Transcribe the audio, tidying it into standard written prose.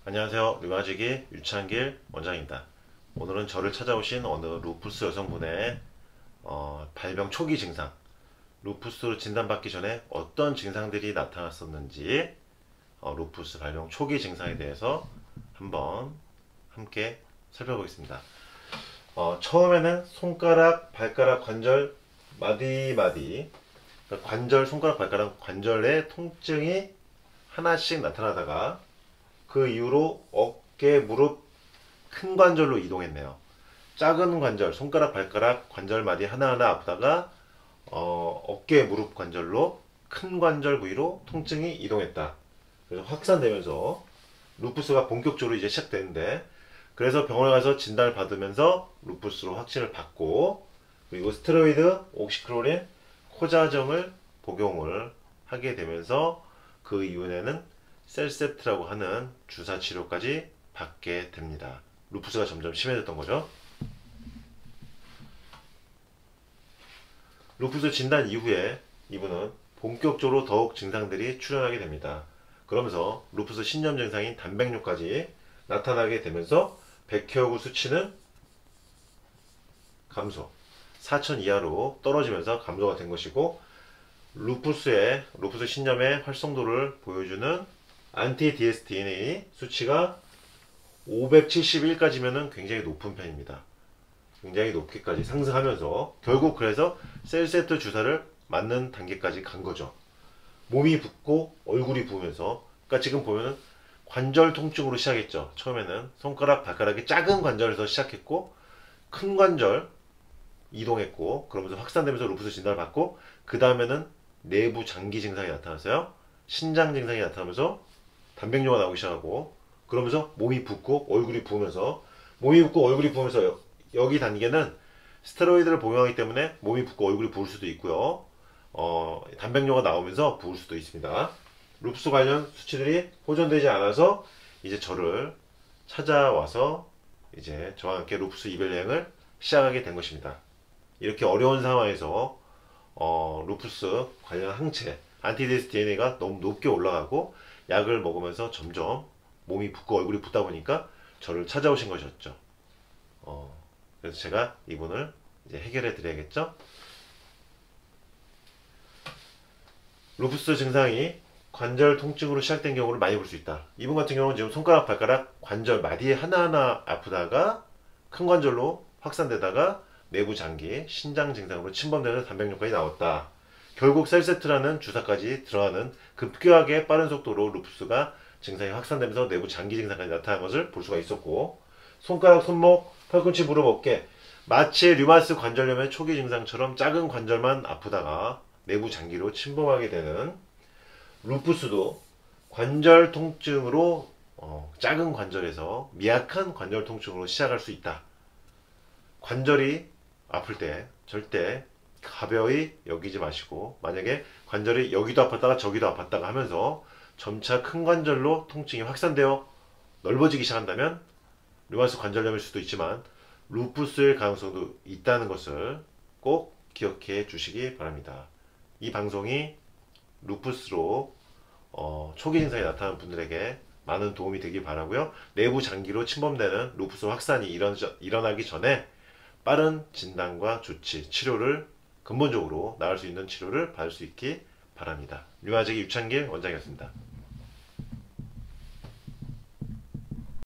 안녕하세요. 류마지기 유창길 원장입니다. 오늘은 저를 찾아오신 어느 루푸스 여성분의 발병 초기 증상, 루푸스로 진단받기 전에 어떤 증상들이 나타났었는지, 루푸스 발병 초기 증상에 대해서 한번 함께 살펴보겠습니다. 처음에는 손가락, 발가락, 관절, 마디마디, 그러니까 관절, 손가락, 발가락, 관절의 통증이 하나씩 나타나다가 그 이후로 어깨, 무릎, 큰 관절로 이동했네요. 작은 관절, 손가락, 발가락, 관절 마디 하나하나 아프다가 어깨, 무릎 관절로 큰 관절 부위로 통증이 이동했다. 그래서 확산되면서 루푸스가 본격적으로 이제 시작되는데, 그래서 병원에 가서 진단을 받으면서 루푸스로 확진을 받고, 그리고 스테로이드, 옥시크로린, 코자정을 복용을 하게 되면서 그 이후에는 셀셉트라고 하는 주사 치료까지 받게 됩니다. 루푸스가 점점 심해졌던 거죠. 루푸스 진단 이후에 이분은 본격적으로 더욱 증상들이 출현하게 됩니다. 그러면서 루푸스 신염 증상인 단백뇨까지 나타나게 되면서 백혈구 수치는 감소, 4000 이하로 떨어지면서 감소가 된 것이고, 루푸스 신염의 활성도를 보여주는 안티-DSDNA 수치가 571까지면은 굉장히 높은 편입니다. 굉장히 높게까지 상승하면서 결국 그래서 셀세트 주사를 맞는 단계까지 간 거죠. 몸이 붓고 얼굴이 부으면서, 그러니까 지금 보면은 관절 통증으로 시작했죠. 처음에는 손가락, 발가락이 작은 관절에서 시작했고 큰 관절 이동했고, 그러면서 확산되면서 루푸스 진단을 받고, 그 다음에는 내부 장기 증상이 나타났어요. 신장 증상이 나타나면서 단백뇨가 나오기 시작하고, 그러면서 몸이 붓고 얼굴이 부으면서, 여기 단계는 스테로이드를 복용하기 때문에 몸이 붓고 얼굴이 부을 수도 있고요. 단백뇨가 나오면서 부을 수도 있습니다. 루푸스 관련 수치들이 호전되지 않아서 이제 저를 찾아와서 이제 저와 함께 루푸스 이별 여행을 시작하게 된 것입니다. 이렇게 어려운 상황에서 루푸스 관련 항체 안티-DSDNA가 너무 높게 올라가고 약을 먹으면서 점점 몸이 붓고 얼굴이 붓다 보니까 저를 찾아오신 것이었죠. 그래서 제가 이분을 이제 해결해 드려야겠죠. 루푸스 증상이 관절 통증으로 시작된 경우를 많이 볼 수 있다. 이분 같은 경우는 지금 손가락, 발가락, 관절 마디 하나하나 아프다가 큰 관절로 확산되다가 내부 장기, 신장 증상으로 침범되는 단백뇨까지 나왔다. 결국 셀세트라는 주사까지 들어가는 급격하게 빠른 속도로 루푸스가 증상이 확산되면서 내부 장기 증상까지 나타난 것을 볼 수가 있었고, 손가락, 손목, 팔꿈치, 무릎, 어깨, 마치 류마스 관절염의 초기 증상처럼 작은 관절만 아프다가 내부 장기로 침범하게 되는 루푸스도 관절 통증으로 작은 관절에서 미약한 관절 통증으로 시작할 수 있다. 관절이 아플 때 절대 가벼이 여기지 마시고, 만약에 관절이 여기도 아팠다가 저기도 아팠다가 하면서 점차 큰 관절로 통증이 확산되어 넓어지기 시작한다면 류마스 관절염일 수도 있지만 루푸스일 가능성도 있다는 것을 꼭 기억해 주시기 바랍니다. 이 방송이 루푸스로 초기 증상이 나타나는 분들에게 많은 도움이 되길 바라고요. 내부 장기로 침범되는 루푸스 확산이 일어나기 전에 빠른 진단과 조치, 치료를 근본적으로 나을 수 있는 치료를 받을 수 있기 바랍니다. 류마지기 유창길 원장이었습니다.